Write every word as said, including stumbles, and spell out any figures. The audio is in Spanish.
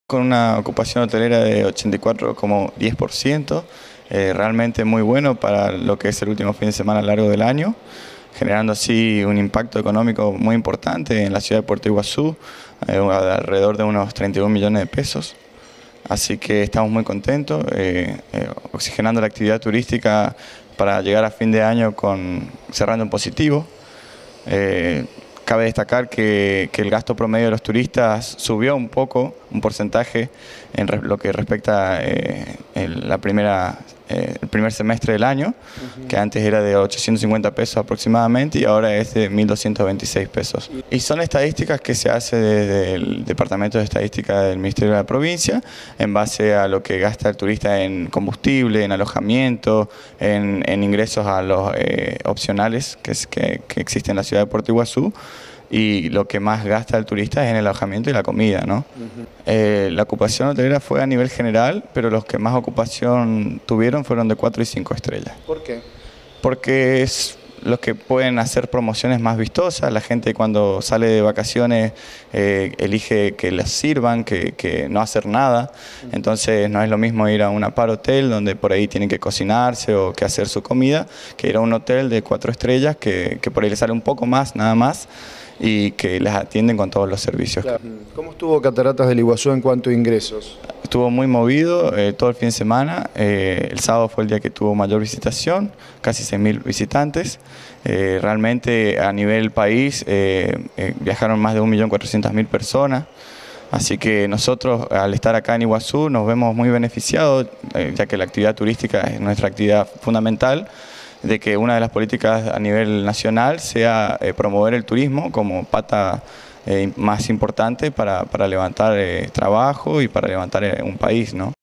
Con una ocupación hotelera de ochenta y cuatro coma diez por ciento, eh, realmente muy bueno para lo que es el último fin de semana largo del año, generando así un impacto económico muy importante en la ciudad de Puerto Iguazú, eh, de alrededor de unos treinta y un millones de pesos. Así que estamos muy contentos, eh, eh, oxigenando la actividad turística para llegar a fin de año con, cerrando en positivo. Eh, Cabe destacar que, que el gasto promedio de los turistas subió un poco, un porcentaje en re, lo que respecta eh, el, la primera, eh, el primer semestre del año, uh-huh. que antes era de ochocientos cincuenta pesos aproximadamente y ahora es de mil doscientos veintiséis pesos. Y son estadísticas que se hace desde el Departamento de Estadística del Ministerio de la Provincia en base a lo que gasta el turista en combustible, en alojamiento, en, en ingresos a los eh, opcionales que, es, que, que existen en la ciudad de Puerto Iguazú. Y lo que más gasta el turista es en el alojamiento y la comida, ¿no? Uh-huh. eh, la ocupación hotelera fue a nivel general, pero los que más ocupación tuvieron fueron de cuatro y cinco estrellas. ¿Por qué? Porque es los que pueden hacer promociones más vistosas. La gente cuando sale de vacaciones eh, elige que las sirvan, que, que no hacer nada. Uh-huh. Entonces no es lo mismo ir a un Apar Hotel donde por ahí tienen que cocinarse o que hacer su comida, que ir a un hotel de cuatro estrellas que, que por ahí les sale un poco más, nada más, y que les atienden con todos los servicios. Claro. ¿Cómo estuvo Cataratas del Iguazú en cuanto a ingresos? Estuvo muy movido eh, todo el fin de semana. Eh, el sábado fue el día que tuvo mayor visitación, casi seis mil visitantes. Eh, realmente a nivel país eh, eh, viajaron más de un millón cuatrocientas mil personas. Así que nosotros, al estar acá en Iguazú, nos vemos muy beneficiados, eh, ya que la actividad turística es nuestra actividad fundamental, de que una de las políticas a nivel nacional sea eh, promover el turismo como pata eh, más importante para, para levantar eh, trabajo y para levantar eh, un país, ¿no?